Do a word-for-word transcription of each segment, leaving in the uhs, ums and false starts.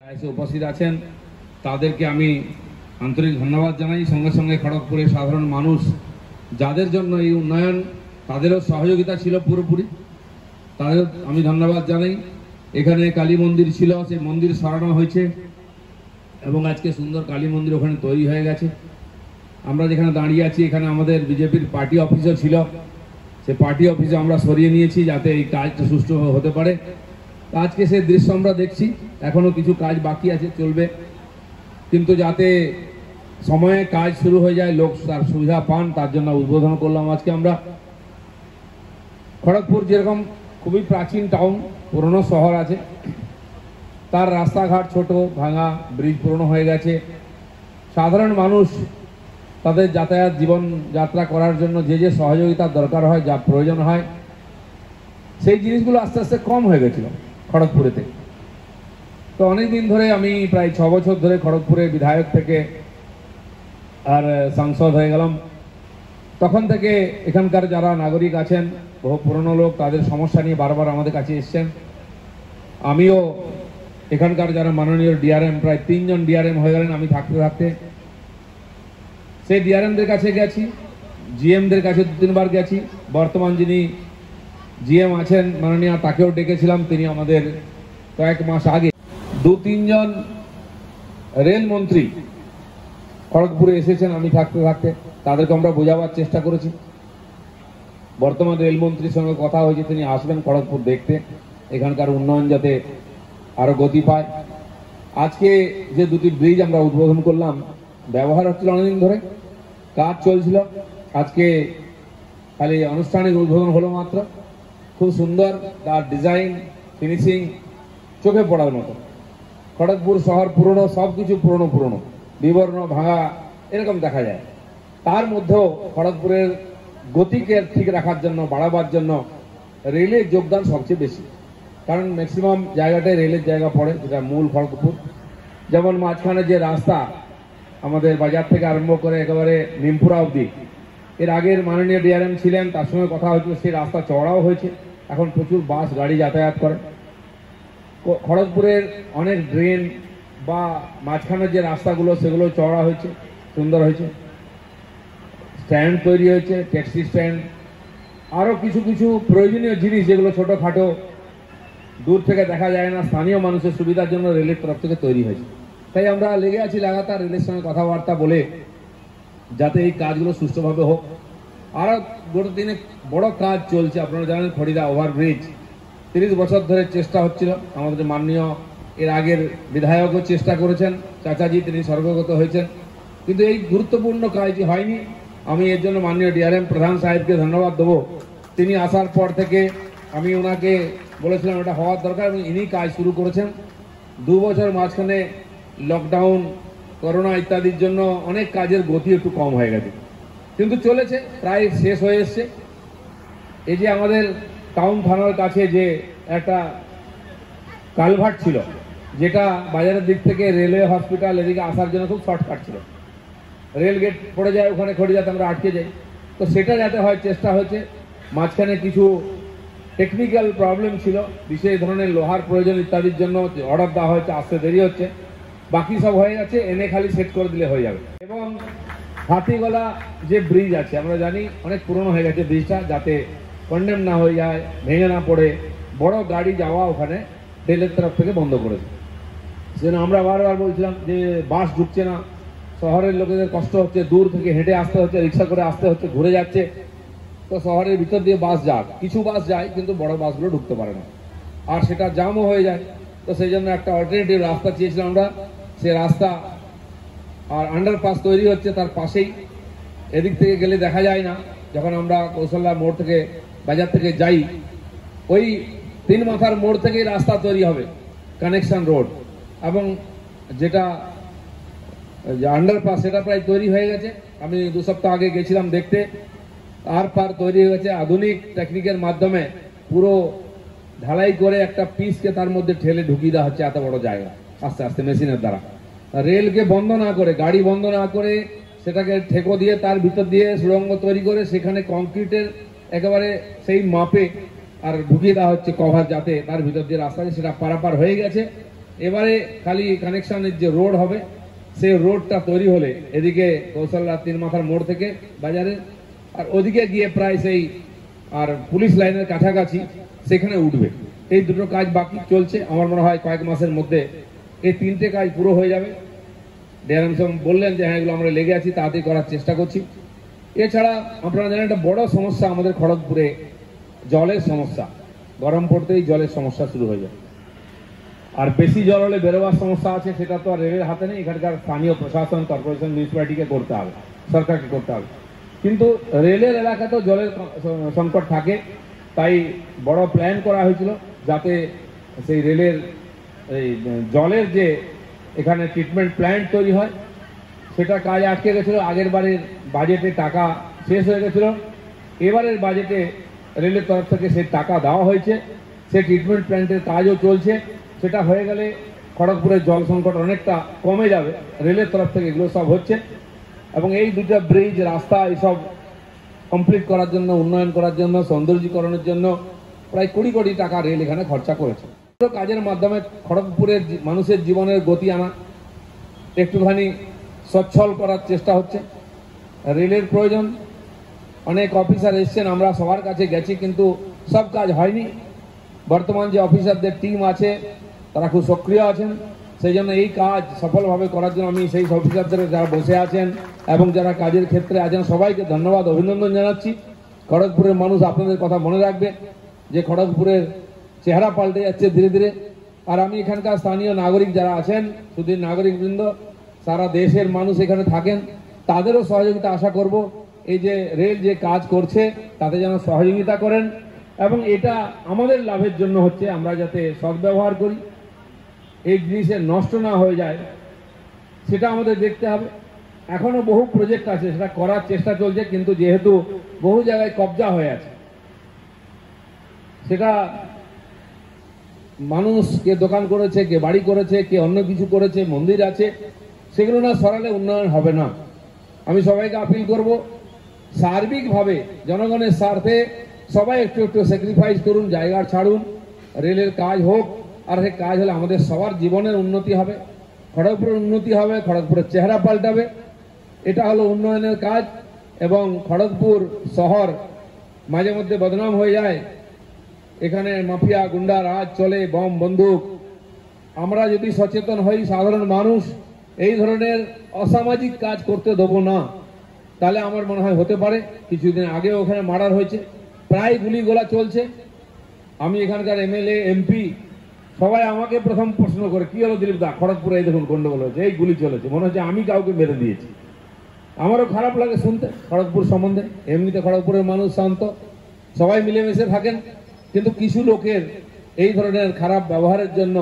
এসে উপস্থিত আছেন তাদেরকে আমি আন্তরিক ধন্যবাদ জানাই। সঙ্গে সঙ্গে খড়গপুরের সাধারণ মানুষ যাদের জন্য এই উন্নয়ন, তাদেরও সহযোগিতা ছিল পুরোপুরি, তাদের আমি ধন্যবাদ জানাই। এখানে কালী মন্দির ছিল, সেই মন্দির সরানো হয়েছে এবং আজকে সুন্দর কালী মন্দির ওখানে তৈরি হয়ে গেছে। আমরা যেখানে দাঁড়িয়ে আছি এখানে আমাদের বিজেপির পার্টি অফিসও ছিল, সে পার্টি অফিসে আমরা সরিয়ে নিয়েছি যাতে এই কাজটা সুষ্ঠু হতে পারে। আজকে সেই দৃশ্য আমরা দেখছি, এখনো কিছু কাজ বাকি আছে, চলবে, কিন্তু যাতে সময়ে কাজ শুরু হয়ে যায়, লোক তার সুবিধা পান, তার জন্য উদ্বোধন করলাম আজকে আমরা। খড়গপুর যেরকম খুবই প্রাচীন টাউন, পুরনো শহর আছে, তার রাস্তাঘাট ছোট, ভাঙা, ব্রিজ পুরনো হয়ে গেছে। সাধারণ মানুষ তাদের যাতায়াত জীবন যাত্রা করার জন্য যে যে সহযোগিতার দরকার হয়, যা প্রয়োজন হয়, সেই জিনিসগুলো আস্তে আস্তে কম হয়ে গেছিল খড়গপুরেতে। তো অনেক দিন ধরে আমি প্রায় ছ বছর ধরে খড়গপুরে বিধায়ক থেকে আর সাংসদ হয়ে গেলাম। তখন থেকে এখানকার যারা নাগরিক আছেন, বহু পুরনো লোক, তাদের সমস্যা নিয়ে বারবার আমাদের কাছে এসছেন। আমিও এখানকার যারা মাননীয় ডিআরএম, প্রায় তিনজন ডিআরএম হয়ে গেলেন আমি থাকতে থাকতে, সেই ডিআরএমদের কাছে গেছি, জিএমদের কাছে দু তিনবার গেছি। বর্তমান যিনি জিএম আছেন মাননীয়, তাকেও ডেকেছিলাম। তিনি আমাদের কয়েক মাস আগে দু তিনজন রেলমন্ত্রী খড়গপুরে এসেছেন আমি থাকতে থাকতে, তাদেরকে আমরা বোঝাবার চেষ্টা করেছি। বর্তমান রেলমন্ত্রীর সঙ্গে কথা হয়েছে, তিনি আসবেন খড়গপুর দেখতে, এখানকার উন্নয়ন যাতে আরো গতি পায়। আজকে যে দুটি ব্রিজ আমরা উদ্বোধন করলাম, ব্যবহার হচ্ছিল অনেকদিন ধরে, কাজ চলছিল, আজকে খালি আনুষ্ঠানিক উদ্বোধন হলো মাত্র। খুব সুন্দর, তার ডিজাইন ফিনিশিং চোখে পড়ার মতো। খড়গপুর শহর পুরনো, সব কিছু পুরনো পুরনো, বিবর্ণ, ভাঙা এরকম দেখা যায়। তার মধ্যেও খড়গপুরের গতিকে ঠিক রাখার জন্য, বাড়াবার জন্য রেলের যোগদান সবচেয়ে বেশি, কারণ ম্যাক্সিমাম জায়গাটায় রেলের জায়গা পড়ে, যেটা মূল খড়গপুর। যেমন মাঝখানে যে রাস্তা আমাদের বাজার থেকে আরম্ভ করে একেবারে নিমপুরা অবধি, এর আগের মাননীয় ডিআরএম ছিলেন, তার সঙ্গে কথা হয়েছিল, সেই রাস্তা চওড়াও হয়েছে, এখন প্রচুর বাস গাড়ি যাতায়াত করে। খড়গপুরের অনেক ড্রেন বা মাঝখানের যে রাস্তাগুলো সেগুলো চওড়া হয়েছে, সুন্দর হয়েছে। স্ট্যান্ড তৈরি হয়েছে, ট্যাক্সি স্ট্যান্ড, আরও কিছু কিছু প্রয়োজনীয় জিনিস যেগুলো ছোটোখাটো দূর থেকে দেখা যায় না, স্থানীয় মানুষের সুবিধার জন্য রেলের তরফ থেকে তৈরি হয়েছে। তাই আমরা লেগে আছি লাগাতার রেলের সঙ্গে কথাবার্তা বলে যাতে এই কাজগুলো সুষ্ঠুভাবে হোক। আরও গোটা দিনে বড় কাজ চলছে, আপনারা জানেন খড়িদা ওভারব্রিজ তিরিশ বছর ধরে চেষ্টা হচ্ছিল। আমাদের মাননীয় এর আগের বিধায়কও চেষ্টা করেছেন, চাচাজি তিনি স্বর্গগত হয়েছেন, কিন্তু এই গুরুত্বপূর্ণ কাজটি হয়নি। আমি এর জন্য মাননীয় ডিআরএম প্রধান সাহেবকে ধন্যবাদ দেবো। তিনি আসার পর থেকে আমি ওনাকে বলেছিলাম এটা হওয়ার দরকার, এবং ইনি কাজ শুরু করেছেন। দু বছর মাঝখানে লকডাউন, করোনা ইত্যাদির জন্য অনেক কাজের গতি একটু কম হয়ে গেছে, কিন্তু চলেছে, প্রায় শেষ হয়ে এসছে। এই যে আমাদের টাউন থানার কাছে যে একটা কালভার্ট ছিল, যেটা বাজারের দিক থেকে রেলওয়ে হসপিটাল এদিকে আসার জন্য খুব শর্টকাট ছিল, রেল গেট পড়ে যায় ওখানে, খড়িদাতে আমরা আটকে যাই, তো সেটা যাতে হয় চেষ্টা হচ্ছে। মাঝখানে কিছু টেকনিক্যাল প্রবলেম ছিল, বিশেষ ধরনের লোহার প্রয়োজন ইত্যাদির জন্য অর্ডার দেওয়া হয়েছে, আসতে দেরি হচ্ছে। বাকি সব হয়ে গেছে, এনে খালি সেট করে দিলে হয়ে যাবে। এবং হাতিগলা যে ব্রিজ আছে, আমরা জানি অনেক পুরনো হয়ে গেছে ব্রিজটা, যাতে কন্ডেম না হয়ে যায়, ভেঙে না পড়ে, বড় গাড়ি যাওয়া ওখানে রেলের তরফ থেকে বন্ধ করেছে। সেজন্য আমরা বারবার বলছিলাম যে বাস ঢুকছে না, শহরের লোকেদের কষ্ট হচ্ছে, দূর থেকে হেঁটে আসতে হচ্ছে, রিক্সা করে আসতে হচ্ছে, ঘুরে যাচ্ছে। তো শহরের ভিতর দিয়ে বাস যাক, কিছু বাস যায় কিন্তু বড় বাসগুলো ঢুকতে পারে না, আর সেটা জামও হয়ে যায়। তো সেই জন্য একটা অল্টারনেটিভ রাস্তা চেয়েছিলাম আমরা, সে রাস্তা আর আন্ডারপাস তৈরি হচ্ছে তার পাশেই। এদিক থেকে গেলে দেখা যায় না, যখন আমরা কৌশল্যা মোড় থেকে বাজার থেকে যাই, ওই তিন মাথার মোড় থেকেই রাস্তা তৈরি হবে, কানেকশন রোড, এবং যেটা আন্ডারপাস সেটা প্রায় তৈরি হয়ে গেছে। আমি দু সপ্তাহ আগে গেছিলাম দেখতে, আর পার তৈরি হয়ে গেছে আধুনিক টেকনিকের মাধ্যমে, পুরো ঢালাই করে একটা পিসকে তার মধ্যে ঠেলে ঢুকিয়ে দেওয়া হচ্ছে এত বড় জায়গা, আস্তে আস্তে মেশিনের দ্বারা। রেলকে বন্ধ না করে, গাড়ি বন্ধ না করে, সেটাকে ঠেকো দিয়ে তার ভিতর দিয়ে সুড়ঙ্গ তৈরি করে সেখানে কংক্রিটের একেবারে সেই মাপে আর ঢুকিয়ে দেওয়া হচ্ছে কভার, যাতে তার ভিতর দিয়ে রাস্তা, সেটা পারাপার হয়ে গেছে। এবারে খালি কানেকশনের যে রোড হবে সেই রোডটা তৈরি হলে এদিকে কৌশলরা তিন মাথার মোড় থেকে বাজারে আর ওদিকে গিয়ে প্রায় সেই আর পুলিশ লাইনের কাছাকাছি সেখানে উঠবে। এই দুটো কাজ বাকি চলছে, আমার মনে হয় কয়েক মাসের মধ্যে এই তিনটে কাজ পুরো হয়ে যাবে। ডিআরএম সাহেব বললেন যে হ্যাঁ এগুলো আমরা লেগে আছি, তাড়াতাড়ি করার চেষ্টা করছি। এছাড়া আপনারা জানেন একটা বড় সমস্যা আমাদের খড়গপুরে জলের সমস্যা, গরম পড়তেই জলের সমস্যা শুরু হয়ে যায়। আর বেশি জল হলে বেরোবার সমস্যা আছে, সেটা তো আর রেলের হাতে নেই, এখানকার স্থানীয় প্রশাসন, কর্পোরেশন, মিউনিসিপ্যালিটিকে করতে হবে, সরকারকে করতে হবে। কিন্তু রেলের এলাকাতেও জলের সংকট থাকে, তাই বড় প্ল্যান করা হয়েছিল যাতে সেই রেলের এই জলের যে এখানে ট্রিটমেন্ট প্ল্যান্ট তৈরি হয় সেটা কাজ আটকে গেছিলো। আগের বারের বাজেটে টাকা শেষ হয়ে গেছিলো, এবারের বাজেটে রেলের তরফ থেকে সেই টাকা দেওয়া হয়েছে, সেই ট্রিটমেন্ট প্ল্যান্টের কাজও চলছে। সেটা হয়ে গেলে খড়গপুরের জল সংকট অনেকটা কমে যাবে, রেলের তরফ থেকে এগুলো সব হচ্ছে। এবং এই দুটো ব্রিজ, রাস্তা এসব কমপ্লিট করার জন্য, উন্নয়ন করার জন্য, সৌন্দর্যীকরণের জন্য প্রায় কুড়ি কোটি টাকা রেল এখানে খরচা করেছে। কাজের মাধ্যমে খড়গপুরের মানুষের জীবনের গতি আনা, একটুখানি সচ্ছল করার চেষ্টা হচ্ছে। রেলের প্রয়োজন, অনেক অফিসার এসছেন, আমরা সবার কাছে গেছি, কিন্তু সব কাজ হয়নি। বর্তমান যে অফিসারদের টিম আছে তারা খুব সক্রিয় আছেন, সেই জন্য এই কাজ সফলভাবে করার জন্য আমি সেই অফিসারদের যারা বসে আছেন এবং যারা কাজের ক্ষেত্রে আছেন সবাইকে ধন্যবাদ, অভিনন্দন জানাচ্ছি। খড়গপুরের মানুষ আপনাদের কথা মনে রাখবে যে খড়গপুরের চেহারা পাল্টে যাচ্ছে ধীরে ধীরে। আর আমি এখানকার স্থানীয় নাগরিক যারা আছেন, শুধু নাগরিকবৃন্দ, সারা দেশের মানুষ এখানে থাকেন, তাদেরও সহযোগিতা আশা করব। এই যে রেল যে কাজ করছে তাতে যেন সহযোগিতা করেন, এবং এটা আমাদের লাভের জন্য হচ্ছে, আমরা যাতে সদ্ব্যবহার করি, এই জিনিসের নষ্ট না হয়ে যায় সেটা আমাদের দেখতে হবে। এখনো বহু প্রজেক্ট আছে, সেটা করার চেষ্টা চলছে, কিন্তু যেহেতু বহু জায়গায় কবজা হয়ে আছে, সেটা মানুষ কে দোকান করেছে, কে বাড়ি করেছে, কে অন্য কিছু করেছে, মন্দির আছে, সেগুলো না সরালে উন্নয়ন হবে না। আমি সবাইকে আপিল করব, সার্বিকভাবে জনগণের স্বার্থে সবাই একটু একটু স্যাক্রিফাইস করুন, জায়গা ছাড়ুন, রেলের কাজ হোক। আর সেই কাজ হলে আমাদের সবার জীবনের উন্নতি হবে, খড়গপুরের উন্নতি হবে, খড়গপুরের চেহারা পাল্টাবে। এটা হলো উন্নয়নের কাজ। এবং খড়গপুর শহর মাঝে মধ্যে বদনাম হয়ে যায়, এখানে মাফিয়া গুন্ডা রাজ চলে, বম বন্দুক। আমরা যদি সচেতন হই, সাধারণ মানুষ এই ধরনের অসামাজিক কাজ করতে দেবো না, তাহলে আমার মনে হয় হতে পারে। কিছুদিন আগে ওখানে মার্ডার হয়েছে, প্রায় গুলি গোলা চলছে। আমি এখানকার এমএলএ, এমপি সবাই আমাকে প্রথম প্রশ্ন করে, কি হলো দিলীপ দা, খড়গপুরে এই দেখুন গন্ডগোল হয়েছে, এই গুলি চলেছে, মনে হচ্ছে আমি কাউকে মেরে দিয়েছি। আমারও খারাপ লাগে শুনতে খড়গপুর সম্বন্ধে। এমনিতে খড়গপুরের মানুষ শান্ত, সবাই মিলেমিশে থাকেন, কিন্তু কিছু লোকের এই ধরনের খারাপ ব্যবহারের জন্য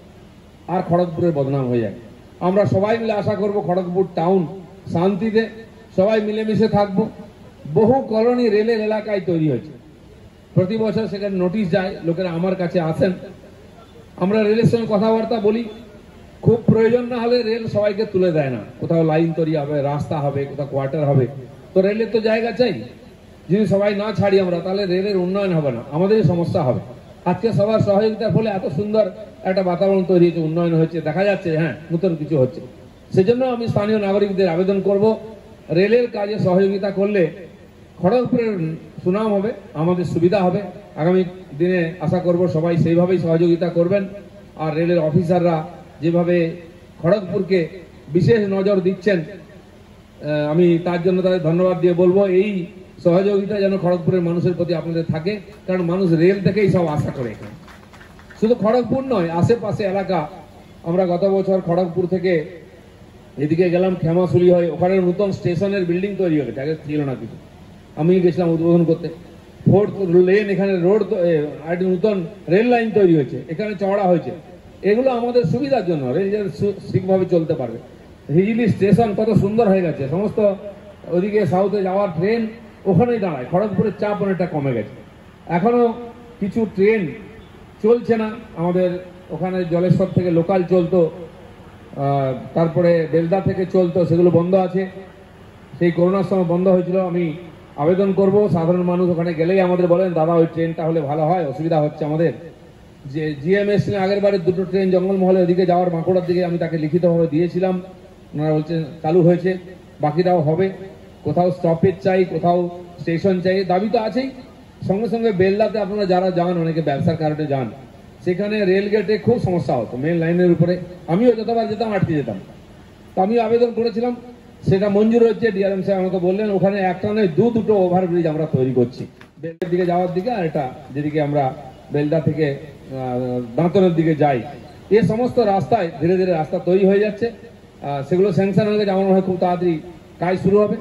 আর খড়গপুরের বদনাম হয়ে যায়। আমরা সবাই মিলে আশা করব খড়গপুর টাউন শান্তিতে সবাই মিলেমিশে থাকবো। বহু কলোনি রেলের এলাকায় তৈরি হয়েছে, প্রতি বছর সেখানে নোটিশ যায়, লোকেরা আমার কাছে আসেন, আমরা রেলের সঙ্গে কথাবার্তা বলি। খুব প্রয়োজন না হলে রেল সবাইকে তুলে দেয় না, কোথাও লাইন তৈরি হবে, রাস্তা হবে, কোথাও কোয়ার্টার হবে, তো রেলের তো জায়গা চাই। যদি সবাই না ছাড়ি আমরা, তাহলে রেলের উন্নয়ন হবে না, আমাদেরই সমস্যা হবে। আজকে সবার সহযোগিতার ফলে এত সুন্দর একটা বাতাবরণ তৈরি হয়েছে, উন্নয়ন হয়েছে, দেখা যাচ্ছে হ্যাঁ নতুন কিছু হচ্ছে। সেজন্য আমি স্থানীয় নাগরিকদের আবেদন করব, রেলের কাজে সহযোগিতা করলে খড়গপুরের সুনাম হবে, আমাদের সুবিধা হবে। আগামী দিনে আশা করব সবাই সেইভাবেই সহযোগিতা করবেন। আর রেলের অফিসাররা যেভাবে খড়গপুরকে বিশেষ নজর দিচ্ছেন, আমি তার জন্য তাদের ধন্যবাদ দিয়ে বলবো, এই সহযোগিতা যেন খড়গপুরের মানুষের প্রতি আপনাদের থাকে, কারণ মানুষ রেল থেকেই সব আশা করে। এখানে শুধু খড়গপুর নয়, আশেপাশে এলাকা। আমরা গত বছর খড়গপুর থেকে এদিকে গেলাম, খেমাশুলি হয়ে, ওখানে নতুন স্টেশনের বিল্ডিং তৈরি হয়েছে, আগে ছিল না কিছু। আমি গেছিলাম উদ্বোধন করতে। ফোর্থ লেন, এখানে রোড, নতুন রেল লাইন তৈরি হয়েছে, এখানে চওড়া হয়েছে। এগুলো আমাদের সুবিধার জন্য, রেল যেন ঠিকভাবে চলতে পারবে। হিজলি স্টেশন কত সুন্দর হয়ে গেছে, সমস্ত ওদিকে সাউথে যাওয়ার ট্রেন ওখানেই দাঁড়ায়। খড়গপুরের চাপ অনেকটা কমে গেছে। এখনো কিছু ট্রেন চলছে না, আমাদের ওখানে জলেশ্বর থেকে লোকাল চলতো, তারপরে বেলদা থেকে চলতো, সেগুলো বন্ধ আছে। সেই করোনার সময় বন্ধ হয়েছিল। আমি আবেদন করব, সাধারণ মানুষ ওখানে গেলেই আমাদের বলেন, দাদা ওই ট্রেনটা হলে ভালো হয়, অসুবিধা হচ্ছে আমাদের। যে জিএম এসছিলেন আগের বারে দুটো ট্রেন জঙ্গলমহলে ওদিকে যাওয়ার বাঁকুড়ার দিকে, আমি তাকে লিখিতভাবে দিয়েছিলাম, ওনারা বলছেন চালু হয়েছে, বাকিটাও হবে। কোথাও স্টপেজ চাই, কোথাও স্টেশন চাই, দাবি তো আছেই। সঙ্গে সঙ্গে বেলদাতে আপনারা যারা যান, অনেকে ব্যবসার কারণে যান, সেখানে রেল গেটে খুব সমস্যা হতো, মেন লাইনের উপরে। আমিও যতবার যেতাম আটকে যেতাম, তো আমি আবেদন করেছিলাম, সেটা মঞ্জুর হচ্ছে। ডিআরএম সাহেব আমাকে বললেন ওখানে একটা নয় দু দুটো ওভারব্রিজ আমরা তৈরি করছি, বেলদার দিকে যাওয়ার দিকে, আর এটা যেদিকে আমরা বেলদা থেকে দাঁতনের দিকে যাই, এ সমস্ত রাস্তায় ধীরে ধীরে রাস্তা তৈরি হয়ে যাচ্ছে। সেগুলো স্যাংশন হয়ে গেছে, আমার মনে হয় খুব তাড়াতাড়ি কাজ শুরু হবে।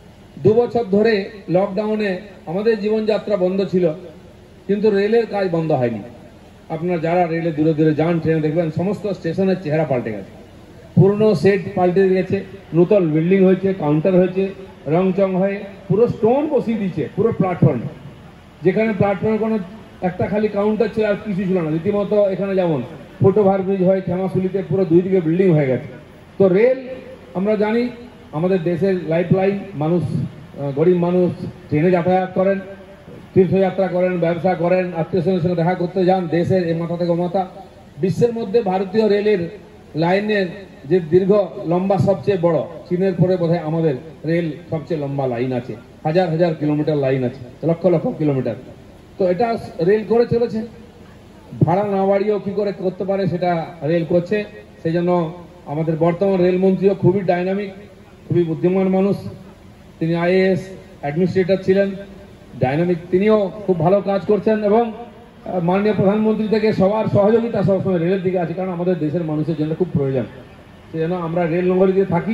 দু বছর ধরে লকডাউনে আমাদের জীবনযাত্রা বন্ধ ছিল, কিন্তু রেলের কাজ বন্ধ হয়নি। আপনারা যারা রেলে দূরে দূরে যান, ট্রেনে দেখবেন সমস্ত স্টেশনের চেহারা পাল্টে গেছে, পুরনো সেট পাল্টে গেছে, নতুন বিল্ডিং হয়েছে, কাউন্টার হয়েছে, রং চং হয়ে পুরো স্টোন বসিয়ে দিচ্ছে পুরো প্ল্যাটফর্মে। যেখানে প্ল্যাটফর্মে কোনো একটা খালি কাউন্টার ছিল আর কিছু ছিল না, রীতিমতো এখানে যেমন ফুট ওভার ব্রিজ হয় ক্ষেমাশুলিতে, পুরো দুই দিকে বিল্ডিং হয়ে গেছে। তো রেল আমরা জানি আমাদের দেশের লাইফ লাইন। মানুষ, গরিব মানুষ ট্রেনে যাতায়াত করেন, তীর্থযাত্রা করেন, ব্যবসা করেন, আত্মীয় স্বজনের সঙ্গে দেখা করতে যান, দেশের এ মাথা থেকে ও মাথা। বিশ্বের মধ্যে ভারতীয় রেলের লাইনের যে দীর্ঘ লম্বা সবচেয়ে বড়, চীনের পরে বোধহয় আমাদের রেল সবচেয়ে লম্বা লাইন আছে, হাজার হাজার কিলোমিটার লাইন আছে, লক্ষ লক্ষ কিলোমিটার। তো এটা রেল করে চলেছে, ভাড়া না বাড়িয়েও কি করে করতে পারে সেটা রেল করছে। সেই জন্য আমাদের বর্তমান রেলমন্ত্রীও খুবই ডাইনামিক, খুবই বুদ্ধিমান মানুষ। তিনি আইএএস অ্যাডমিনিস্ট্রেটর ছিলেন, ডাইনামিক, তিনিও খুব ভালো কাজ করছেন। এবং মাননীয় প্রধানমন্ত্রী থেকে সবার সহযোগিতা সবসময় রেলের দিকে আছে, কারণ আমাদের দেশের মানুষের জন্য খুব প্রয়োজন। সেই জন্য আমরা রেল নগরীতে থাকি,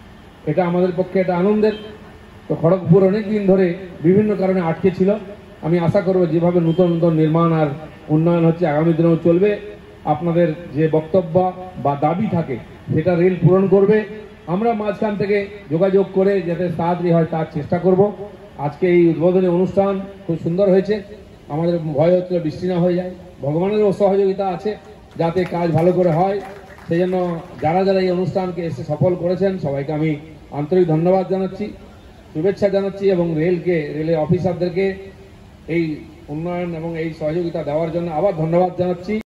এটা আমাদের পক্ষে এটা আনন্দের। তো খড়গপুর অনেক দিন ধরে বিভিন্ন কারণে আটকে ছিল। আমি আশা করব যেভাবে নতুন নতুন নির্মাণ আর উন্নয়ন হচ্ছে, আগামী দিনেও চলবে। আপনাদের যে বক্তব্য বা দাবি থাকে সেটা রেল পূরণ করবে। আমরা মাঝখান থেকে যোগাযোগ করে যাতে তাড়াতাড়ি হয় তার চেষ্টা করব। আজকে এই উদ্বোধনী অনুষ্ঠান খুব সুন্দর হয়েছে। আমাদের ভয় হচ্ছিল বৃষ্টি না হয়ে যায়, ভগবানেরও সহযোগিতা আছে যাতে কাজ ভালো করে হয়। সেই জন্য যারা যারা এই অনুষ্ঠানকে এসে সফল করেছেন সবাইকে আমি আন্তরিক ধন্যবাদ জানাচ্ছি, শুভেচ্ছা জানাচ্ছি, এবং রেলকে, রেলের অফিসারদেরকে এই উন্নয়ন এবং এই সহযোগিতা দেওয়ার জন্য আবার ধন্যবাদ জানাচ্ছি।